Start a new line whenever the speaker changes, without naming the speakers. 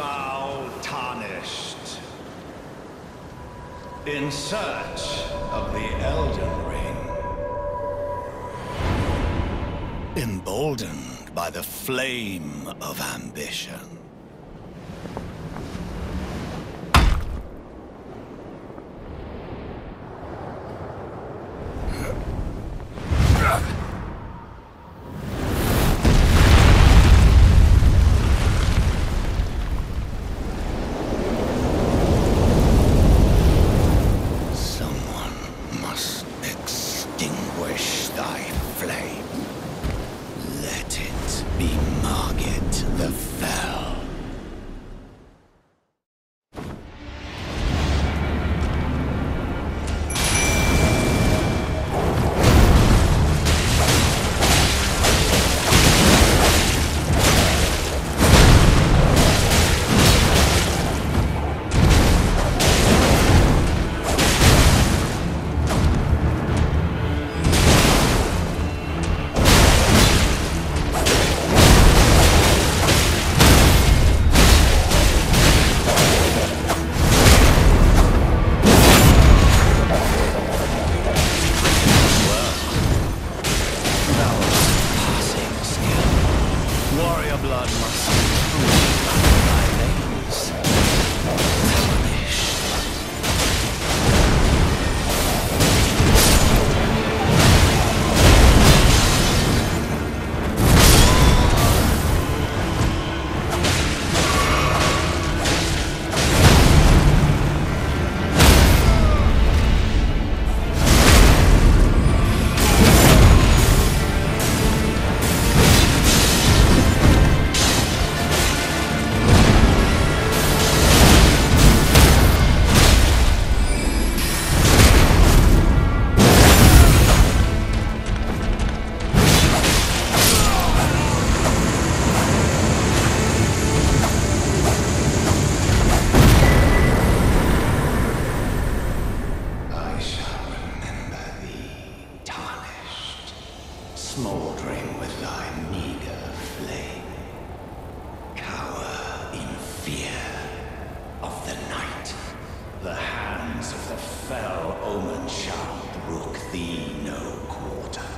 foul tarnished, in search of the Elden Ring. Emboldened by the flame of ambition. Smoldering with thy meager flame, cower in fear of the night. The hands of the fell omen shall brook thee no quarter.